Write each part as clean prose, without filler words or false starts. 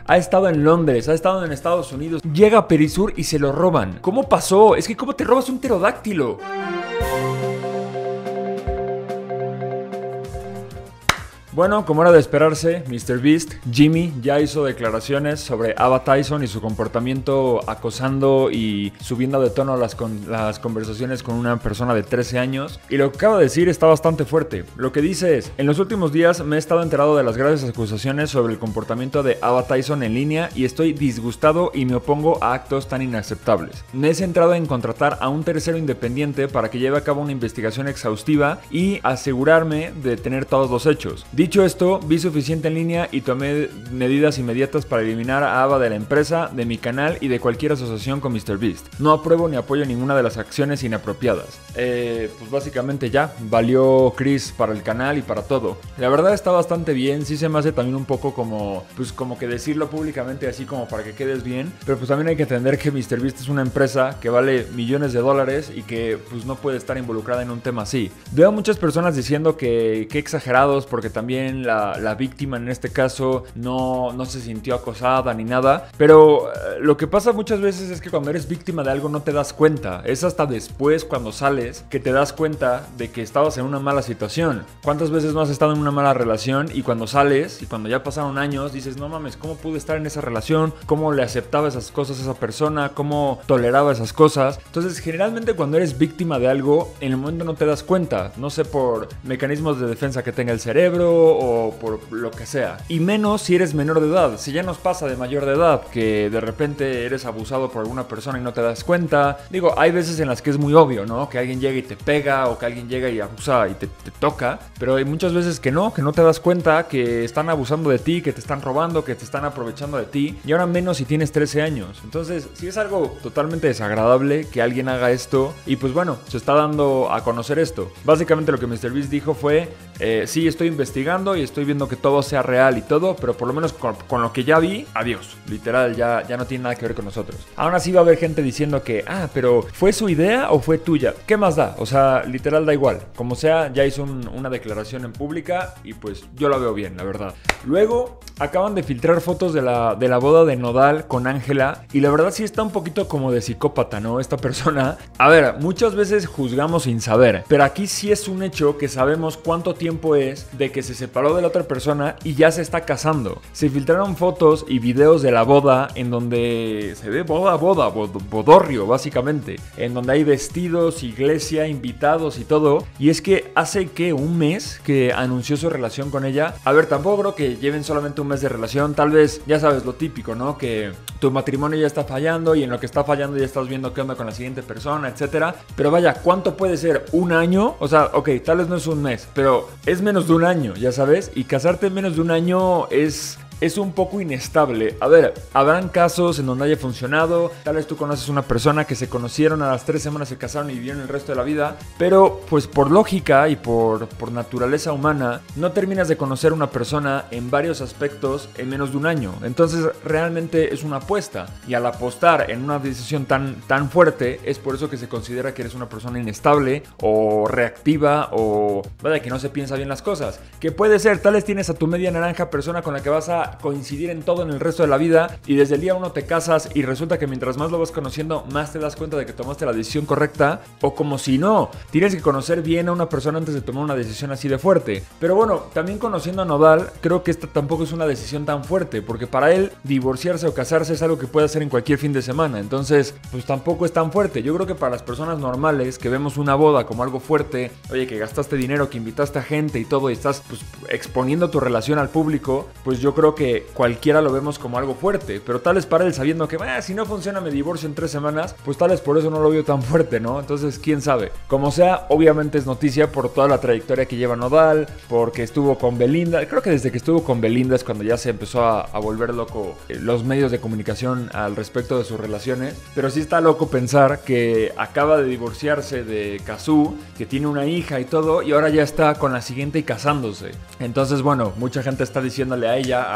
Ha estado en Londres, ha estado en Estados Unidos. Llega a Perisur y se lo roban. ¿Cómo pasó? Es que ¿cómo te robas un pterodáctilo? Bueno, como era de esperarse, MrBeast, Jimmy, ya hizo declaraciones sobre Ava Tyson y su comportamiento acosando y subiendo de tono las conversaciones con una persona de 13 años. Y lo que acaba de decir está bastante fuerte. Lo que dice es: en los últimos días me he estado enterado de las graves acusaciones sobre el comportamiento de Ava Tyson en línea y estoy disgustado y me opongo a actos tan inaceptables. Me he centrado en contratar a un tercero independiente para que lleve a cabo una investigación exhaustiva y asegurarme de tener todos los hechos. Dicho esto, vi suficiente en línea y tomé medidas inmediatas para eliminar a Ava de la empresa, de mi canal y de cualquier asociación con MrBeast. No apruebo ni apoyo ninguna de las acciones inapropiadas. Pues básicamente ya, valió Chris para el canal y para todo. La verdad está bastante bien, sí se me hace también un poco como, pues como que decirlo públicamente así como para que quedes bien, pero pues también hay que entender que MrBeast es una empresa que vale millones de dólares y que pues no puede estar involucrada en un tema así. Veo a muchas personas diciendo que exagerados porque también la víctima en este caso no se sintió acosada ni nada, pero lo que pasa muchas veces es que cuando eres víctima de algo no te das cuenta, es hasta después cuando sales que te das cuenta de que estabas en una mala situación. ¿Cuántas veces no has estado en una mala relación y cuando sales y cuando ya pasaron años dices, no mames, ¿cómo pude estar en esa relación? ¿Cómo le aceptaba esas cosas a esa persona? ¿Cómo toleraba esas cosas? Entonces generalmente cuando eres víctima de algo en el momento no te das cuenta, no sé, por mecanismos de defensa que tenga el cerebro o por lo que sea, y menos si eres menor de edad. Si ya nos pasa de mayor de edad que de repente eres abusado por alguna persona y no te das cuenta, digo, hay veces en las que es muy obvio, ¿no? Que alguien llega y te pega o que alguien llega y abusa y te toca, pero hay muchas veces que no te das cuenta que están abusando de ti, que te están robando, que te están aprovechando de ti, y ahora menos si tienes 13 años. Entonces sí es algo totalmente desagradable que alguien haga esto y pues bueno, se está dando a conocer esto. Básicamente lo que MrBeast dijo fue, sí, estoy investigando y estoy viendo que todo sea real y todo, pero por lo menos con lo que ya vi, adiós. Literal, ya no tiene nada que ver con nosotros. Aún así va a haber gente diciendo que, pero ¿fue su idea o fue tuya? ¿Qué más da? O sea, literal da igual. Como sea, ya hizo una declaración en pública y pues yo la veo bien, la verdad. Luego, acaban de filtrar fotos de la boda de Nodal con Ángela y la verdad sí está un poquito como de psicópata, ¿no? Esta persona. A ver, muchas veces juzgamos sin saber, pero aquí sí es un hecho que sabemos cuánto tiempo es de que se separó de la otra persona y ya se está casando. Se filtraron fotos y videos de la boda en donde se ve bodorrio básicamente, en donde hay vestidos, iglesia, invitados y todo, y es que hace que un mes que anunció su relación con ella. A ver, tampoco creo que lleven solamente un mes de relación, tal vez, ya sabes, lo típico, ¿no? Que tu matrimonio ya está fallando y en lo que está fallando ya estás viendo qué onda con la siguiente persona, etcétera. Pero vaya, ¿cuánto puede ser? ¿Un año? O sea, ok, tal vez no es un mes, pero es menos de un año, ya sabes, y casarte en menos de un año es un poco inestable. A ver, habrán casos en donde haya funcionado. Tal vez tú conoces una persona que se conocieron, a las 3 semanas se casaron y vivieron el resto de la vida. Pero pues por lógica y por naturaleza humana, no terminas de conocer a una persona en varios aspectos en menos de un año. Entonces realmente es una apuesta. Y al apostar en una decisión tan fuerte, es por eso que se considera que eres una persona inestable o reactiva o vaya, que no se piensa bien las cosas. Que puede ser, tal vez tienes a tu media naranja, persona con la que vas a coincidir en todo en el resto de la vida y desde el día uno te casas y resulta que mientras más lo vas conociendo más te das cuenta de que tomaste la decisión correcta, o como si no, tienes que conocer bien a una persona antes de tomar una decisión así de fuerte. Pero bueno, también conociendo a Nodal, creo que esta tampoco es una decisión tan fuerte, porque para él divorciarse o casarse es algo que puede hacer en cualquier fin de semana, entonces pues tampoco es tan fuerte. Yo creo que para las personas normales que vemos una boda como algo fuerte, oye, que gastaste dinero, que invitaste a gente y todo y estás pues exponiendo tu relación al público, pues yo creo que cualquiera lo vemos como algo fuerte, pero tal vez para él, sabiendo que si no funciona me divorcio en 3 semanas, pues tal vez por eso no lo veo tan fuerte, ¿no? Entonces, quién sabe. Como sea, obviamente es noticia por toda la trayectoria que lleva Nodal, porque estuvo con Belinda. Creo que desde que estuvo con Belinda es cuando ya se empezó a volver loco los medios de comunicación al respecto de sus relaciones, pero sí está loco pensar que acaba de divorciarse de Cazzu, que tiene una hija y todo, y ahora ya está con la siguiente y casándose. Entonces, bueno, mucha gente está diciéndole a ella, a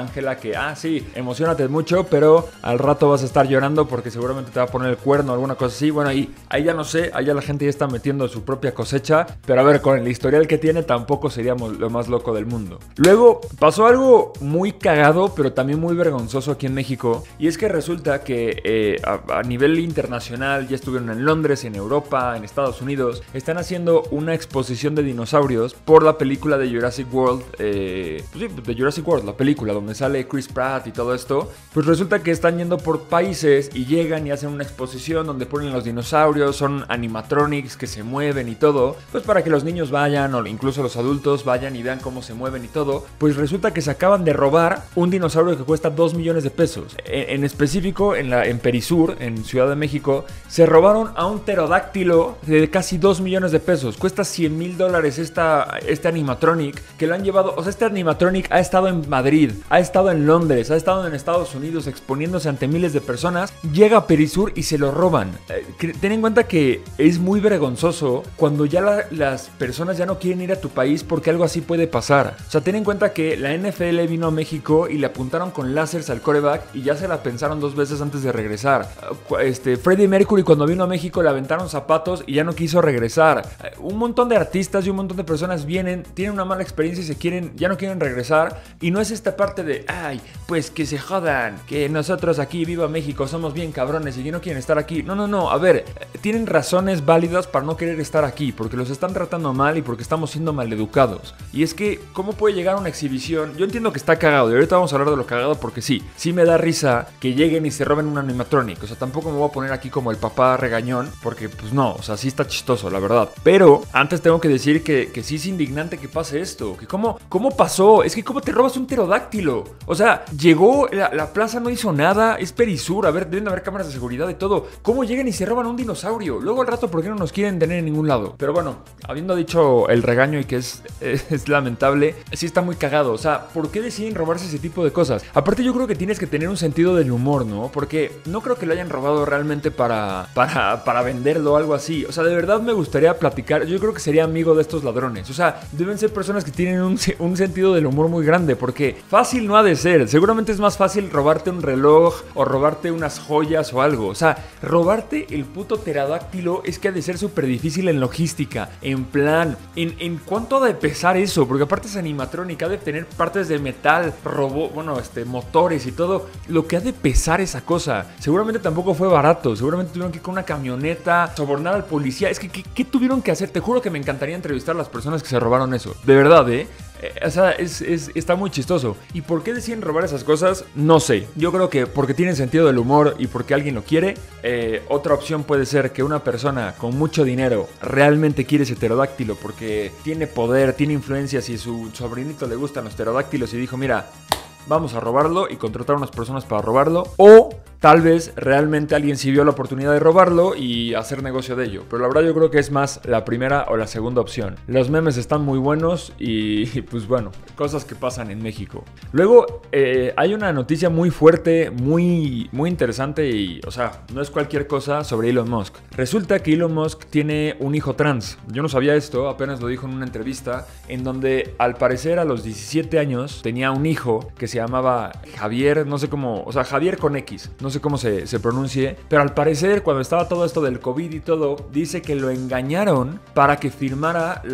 Ángela que, sí, emocionate mucho, pero al rato vas a estar llorando porque seguramente te va a poner el cuerno o alguna cosa así. Bueno, ahí ya no sé, ahí ya la gente ya está metiendo su propia cosecha, pero a ver, con el historial que tiene tampoco seríamos lo más loco del mundo. Luego pasó algo muy cagado, pero también muy vergonzoso aquí en México, y es que resulta que a nivel internacional ya estuvieron en Londres, en Europa, en Estados Unidos, están haciendo una exposición de dinosaurios por la película de Jurassic World, de Jurassic World, la película donde sale Chris Pratt y todo esto. Pues resulta que están yendo por países y llegan y hacen una exposición donde ponen los dinosaurios, son animatronics que se mueven y todo, pues para que los niños vayan o incluso los adultos vayan y vean cómo se mueven y todo. Pues resulta que se acaban de robar un dinosaurio que cuesta 2 millones de pesos. En específico en Perisur, en Ciudad de México, se robaron a un pterodáctilo de casi 2 millones de pesos. Cuesta $100,000 este animatronic que lo han llevado. O sea, este animatronic ha estado en Madrid, ha estado en Londres, ha estado en Estados Unidos exponiéndose ante miles de personas. Llega a Perisur y se lo roban. Ten en cuenta que es muy vergonzoso cuando ya las personas ya no quieren ir a tu país porque algo así puede pasar. O sea, ten en cuenta que la NFL vino a México y le apuntaron con láseres al quarterback y ya se la pensaron 2 veces antes de regresar. Freddie Mercury cuando vino a México le aventaron zapatos y ya no quiso regresar. Un montón de artistas y un montón de personas vienen, tienen una mala experiencia y ya no quieren regresar. Y no es esta parte de, pues que se jodan, que nosotros aquí, viva México, somos bien cabrones y que no quieren estar aquí. No, a ver, tienen razones válidas para no querer estar aquí, porque los están tratando mal y porque estamos siendo maleducados. Y es que, ¿cómo puede llegar a una exhibición? Yo entiendo que está cagado y ahorita vamos a hablar de lo cagado porque sí me da risa que lleguen y se roben un animatronic. O sea, tampoco me voy a poner aquí como el papá regañón, porque pues no, o sea, sí está chistoso, la verdad. Pero antes tengo que decir que sí es indignante que pase esto. Que ¿cómo pasó? Es que ¿cómo te robas un pterodáctilo? O sea, llegó, la plaza no hizo nada, es Perisur, a ver, deben de haber cámaras de seguridad y todo. ¿Cómo llegan y se roban un dinosaurio? Luego al rato, ¿por qué no nos quieren tener en ningún lado? Pero bueno, habiendo dicho el regaño y que es lamentable, sí está muy cagado. O sea, ¿por qué deciden robarse ese tipo de cosas? Aparte yo creo que tienes que tener un sentido del humor, ¿no? Porque no creo que lo hayan robado realmente para venderlo o algo así. O sea, de verdad me gustaría platicar. Yo creo que sería amigo de estos ladrones. O sea, deben ser personas que tienen un sentido del humor muy grande, porque fácil no ha de ser. Seguramente es más fácil robarte un reloj o robarte unas joyas o algo. O sea, robarte el puto pterodáctilo es que ha de ser súper difícil en logística, en plan, en cuánto ha de pesar eso, porque aparte es animatrónica, ha de tener partes de metal, motores y todo, lo que ha de pesar esa cosa. Seguramente tampoco fue barato, seguramente tuvieron que ir con una camioneta, sobornar al policía. Es que, ¿qué tuvieron que hacer? Te juro que me encantaría entrevistar a las personas que se robaron eso, de verdad, o sea, está muy chistoso. ¿Y por qué deciden robar esas cosas? No sé. Yo creo que porque tienen sentido del humor y porque alguien lo quiere. Otra opción puede ser que una persona con mucho dinero realmente quiere ese pterodáctilo porque tiene poder, tiene influencias y su sobrinito le gustan los pterodáctilos y dijo, mira, vamos a robarlo y contratar a unas personas para robarlo. O tal vez realmente alguien sí vio la oportunidad de robarlo y hacer negocio de ello. Pero la verdad yo creo que es más la primera o la segunda opción. Los memes están muy buenos y pues bueno, cosas que pasan en México. Luego hay una noticia muy fuerte, muy interesante y, o sea, no es cualquier cosa sobre Elon Musk. Resulta que Elon Musk tiene un hijo trans. Yo no sabía esto, apenas lo dijo en una entrevista en donde al parecer a los 17 años tenía un hijo que se llamaba Javier, no sé cómo, o sea, Javier con X, no sé cómo se pronuncie, pero al parecer cuando estaba todo esto del COVID y todo, dice que lo engañaron para que firmara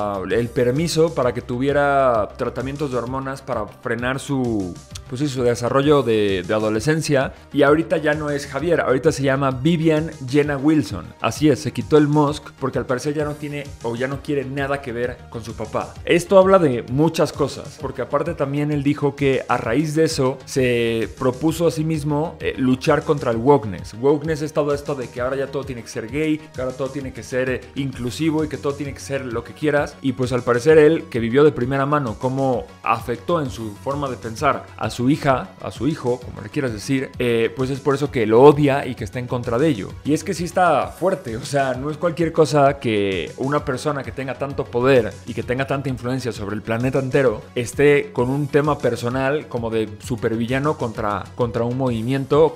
el permiso para que tuviera tratamientos de hormonas para frenar su desarrollo de adolescencia, y ahorita ya no es Javier, ahorita se llama Vivian Jenna Wilson. Así es, se quitó el Musk porque al parecer ya no tiene o ya no quiere nada que ver con su papá. Esto habla de muchas cosas, porque aparte también él dijo que a raíz de eso se propuso a sí mismo luchar contra el wokeness. Wokeness es todo esto de que ahora ya todo tiene que ser gay, que ahora todo tiene que ser inclusivo y que todo tiene que ser lo que quieras. Y pues al parecer él, que vivió de primera mano cómo afectó en su forma de pensar a su hija, a su hijo, como le quieras decir, pues es por eso que lo odia y que está en contra de ello. Y es que sí está fuerte, o sea, no es cualquier cosa que una persona que tenga tanto poder y que tenga tanta influencia sobre el planeta entero esté con un tema personal como de supervillano contra un movimiento,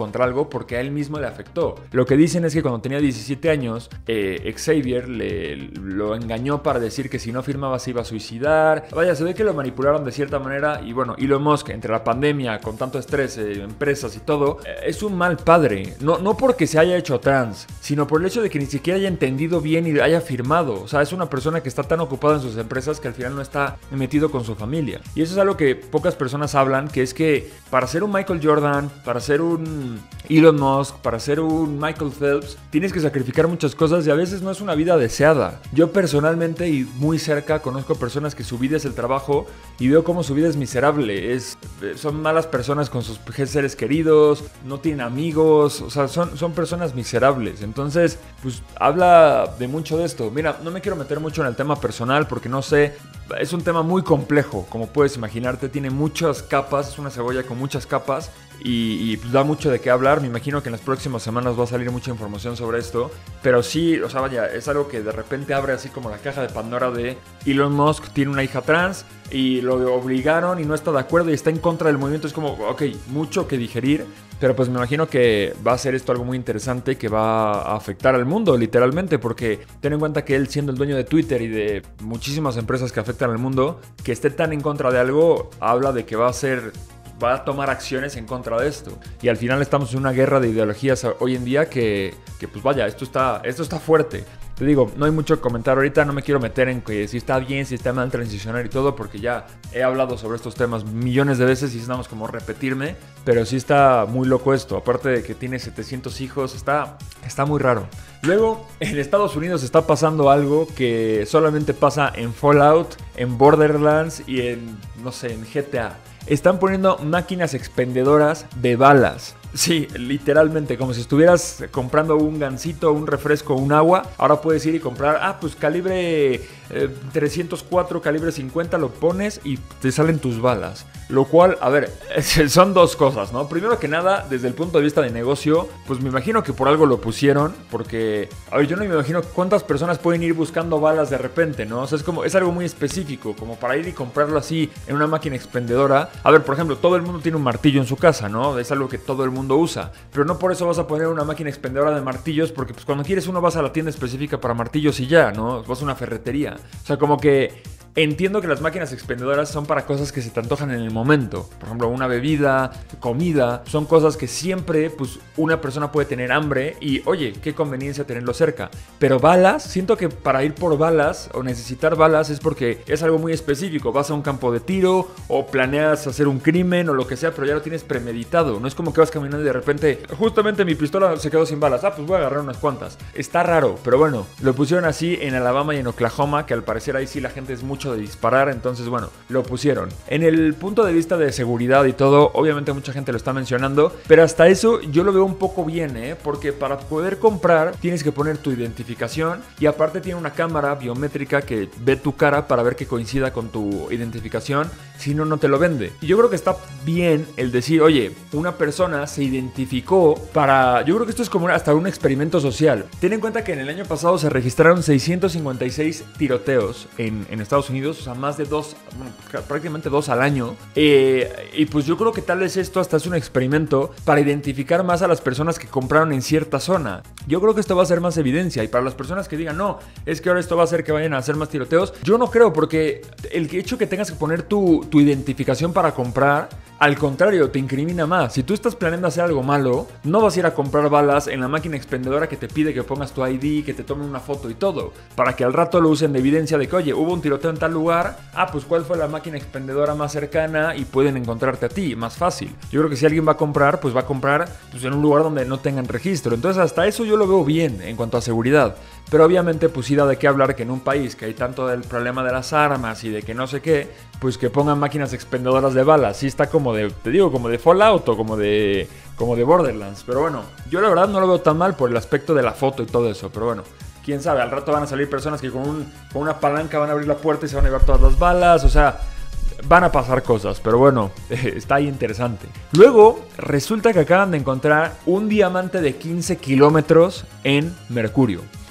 contra algo porque a él mismo le afectó. Lo que dicen es que cuando tenía 17 años, Xavier lo engañó para decir que si no firmaba se iba a suicidar. Vaya, se ve que lo manipularon de cierta manera. Y bueno, Elon Musk, entre la pandemia, con tanto estrés, empresas y todo, es un mal padre. No porque se haya hecho trans, sino por el hecho de que ni siquiera haya entendido bien y haya firmado. O sea, es una persona que está tan ocupada en sus empresas que al final no está metido con su familia. Y eso es algo que pocas personas hablan, que es que para ser un Michael Jordan, para ser un Elon Musk, para ser un Michael Phelps, tienes que sacrificar muchas cosas y a veces no es una vida deseada. Yo personalmente y muy cerca conozco personas que su vida es el trabajo y veo cómo su vida es miserable. Son malas personas con sus seres queridos, no tienen amigos, o sea, son personas miserables. Entonces, pues habla de mucho de esto. Mira, no me quiero meter mucho en el tema personal porque no sé, es un tema muy complejo, como puedes imaginarte, tiene muchas capas, es una cebolla con muchas capas y pues da mucho de qué hablar. Me imagino que en las próximas semanas va a salir mucha información sobre esto, pero sí, o sea, vaya, es algo que de repente abre así como la caja de Pandora de Elon Musk tiene una hija trans y lo obligaron y no está de acuerdo y está en contra del movimiento. Es como, ok, mucho que digerir, pero pues me imagino que va a ser esto algo muy interesante que va a afectar al mundo literalmente, porque ten en cuenta que él, siendo el dueño de Twitter y de muchísimas empresas que afectan al mundo, que esté tan en contra de algo, habla de que va a tomar acciones en contra de esto. Y al final estamos en una guerra de ideologías hoy en día que pues vaya, esto está fuerte. Te digo, no hay mucho que comentar ahorita, no me quiero meter en que si está bien, si está mal transicionar y todo, porque ya he hablado sobre estos temas millones de veces y estamos como repetirme, pero sí está muy loco esto, aparte de que tiene 700 hijos, está muy raro. Luego, en Estados Unidos está pasando algo que solamente pasa en Fallout, en Borderlands y en GTA. Están poniendo máquinas expendedoras de balas. Sí, literalmente, como si estuvieras comprando un gansito, un refresco, un agua. Ahora puedes ir y comprar, pues calibre 304, calibre 50, lo pones y te salen tus balas. Lo cual, a ver, son dos cosas, ¿no? Primero que nada, desde el punto de vista de negocio, pues me imagino que por algo lo pusieron, porque, a ver, yo no me imagino cuántas personas pueden ir buscando balas de repente, ¿no? O sea, es algo muy específico, como para ir y comprarlo así en una máquina expendedora. A ver, por ejemplo, todo el mundo tiene un martillo en su casa, ¿no? Es algo que todo el mundo usa, pero no por eso vas a poner una máquina expendedora de martillos, porque pues cuando quieres uno vas a la tienda específica para martillos y ya, ¿no? Vas a una ferretería. O sea, como que entiendo que las máquinas expendedoras son para cosas que se te antojan en el momento. Por ejemplo, una bebida, comida. Son cosas que siempre, pues, una persona puede tener hambre y, oye, qué conveniencia tenerlo cerca. Pero balas, siento que para ir por balas o necesitar balas es porque es algo muy específico. Vas a un campo de tiro o planeas hacer un crimen o lo que sea, pero ya lo tienes premeditado. No es como que vas caminando y de repente, justamente mi pistola se quedó sin balas. Pues voy a agarrar unas cuantas. Está raro, pero bueno, lo pusieron así en Alabama y en Oklahoma, que al parecer ahí sí la gente es mucho de disparar, entonces bueno, lo pusieron. En el punto de vista de seguridad y todo, obviamente mucha gente lo está mencionando, pero hasta eso yo lo veo un poco bien, porque para poder comprar tienes que poner tu identificación y aparte tiene una cámara biométrica que ve tu cara para ver que coincida con tu identificación, si no, no te lo vende. Y yo creo que está bien el decir, oye, una persona se identificó para... Yo creo que esto es como hasta un experimento social. Ten en cuenta que en el año pasado se registraron 656 tiroteos en Estados Unidos, o sea, más de prácticamente 2 al año. Y pues yo creo que tal vez esto hasta es un experimento para identificar más a las personas que compraron en cierta zona. Yo creo que esto va a ser más evidencia y para las personas que digan, no, es que ahora esto va a hacer que vayan a hacer más tiroteos, yo no creo, porque el hecho que tengas que poner tu identificación para comprar, al contrario, te incrimina más. Si tú estás planeando hacer algo malo, no vas a ir a comprar balas en la máquina expendedora que te pide que pongas tu ID, que te tomen una foto y todo, para que al rato lo usen de evidencia de que, oye, hubo un tiroteo en tal lugar, pues cuál fue la máquina expendedora más cercana y pueden encontrarte a ti, más fácil. Yo creo que si alguien va a comprar, pues va a comprar pues, en un lugar donde no tengan registro. Entonces hasta eso yo lo veo bien en cuanto a seguridad. Pero obviamente pues sí da de qué hablar que en un país que hay tanto del problema de las armas y de que no sé qué, pues que pongan máquinas expendedoras de balas. Sí está como de, te digo, como de Fallout o como de Borderlands. Pero bueno, yo la verdad no lo veo tan mal por el aspecto de la foto y todo eso. Pero bueno, quién sabe, al rato van a salir personas que con una palanca van a abrir la puerta y se van a llevar todas las balas. O sea, van a pasar cosas, pero bueno, está ahí interesante. Luego, resulta que acaban de encontrar un diamante de 15 kilómetros en Mercurio.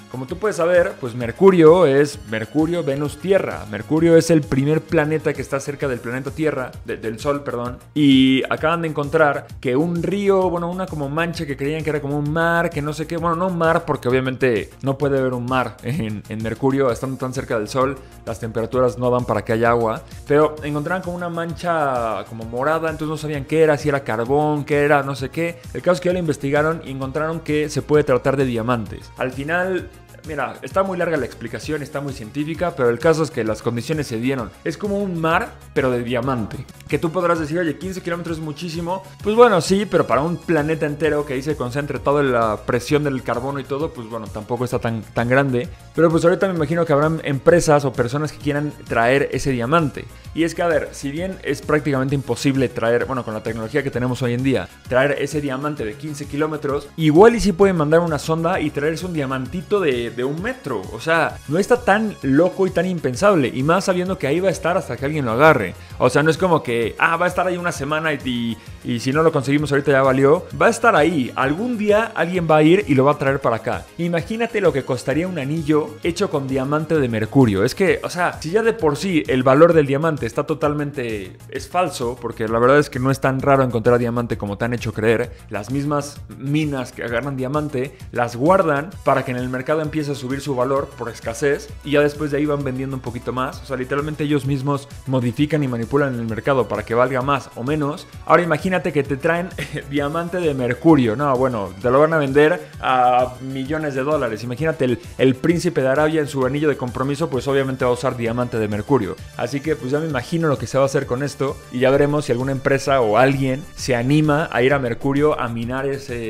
Como tú puedes saber, pues Mercurio es Mercurio, Venus, Tierra. Mercurio es el primer planeta que está cerca del planeta Tierra, del Sol, perdón. Y acaban de encontrar que un río, bueno, una como mancha que creían que era como un mar, que no sé qué. Bueno, no un mar porque obviamente no puede haber un mar en Mercurio, estando tan cerca del Sol. Las temperaturas no dan para que haya agua. Pero encontraron como una mancha como morada, entonces no sabían qué era, si era carbón, qué era, no sé qué. El caso es que ya lo investigaron y encontraron que se puede tratar de diamantes. Al final... Mira, está muy larga la explicación, está muy científica, pero el caso es que las condiciones se dieron. Es como un mar, pero de diamante. Que tú podrás decir, oye, 15 kilómetros es muchísimo. Pues bueno, sí, pero para un planeta entero que ahí se concentre toda la presión del carbono y todo, pues bueno, tampoco está tan grande. Pero pues ahorita me imagino que habrán empresas o personas que quieran traer ese diamante. Y es que, a ver, si bien es prácticamente imposible traer, bueno, con la tecnología que tenemos hoy en día, traer ese diamante de 15 kilómetros, igual y sí pueden mandar una sonda y traerse un diamantito de 1 metro. O sea, no está tan loco y tan impensable. Y más sabiendo que ahí va a estar hasta que alguien lo agarre. O sea, no es como que, va a estar ahí una semana y si no lo conseguimos ahorita ya valió. Va a estar ahí. Algún día alguien va a ir y lo va a traer para acá. Imagínate lo que costaría un anillo hecho con diamante de mercurio. Es que, o sea, si ya de por sí el valor del diamante está totalmente... es falso, porque la verdad es que no es tan raro encontrar diamante como te han hecho creer. Las mismas minas que agarran diamante las guardan para que en el mercado empiece a subir su valor por escasez y ya después de ahí van vendiendo un poquito más. O sea, literalmente ellos mismos modifican y manipulan el mercado para que valga más o menos. Ahora imagínate que te traen diamante de mercurio. No, bueno, te lo van a vender a millones de dólares. Imagínate el príncipe de Arabia en su anillo de compromiso, pues obviamente va a usar diamante de mercurio. Así que pues ya me imagino lo que se va a hacer con esto y ya veremos si alguna empresa o alguien se anima a ir a Mercurio a minar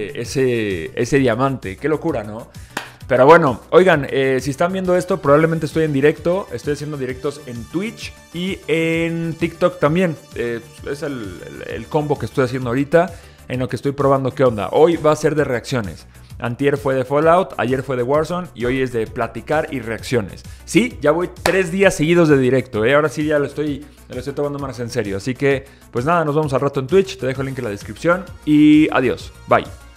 ese diamante. Qué locura, ¿no? Pero bueno, oigan, si están viendo esto, probablemente estoy en directo. Estoy haciendo directos en Twitch y en TikTok también. Es el combo que estoy haciendo ahorita, en lo que estoy probando qué onda. Hoy va a ser de reacciones. Antier fue de Fallout, ayer fue de Warzone y hoy es de platicar y reacciones. Sí, ya voy 3 días seguidos de directo, ahora sí ya lo estoy tomando más en serio. Así que, pues nada, nos vemos al rato en Twitch, te dejo el link en la descripción y adiós, bye.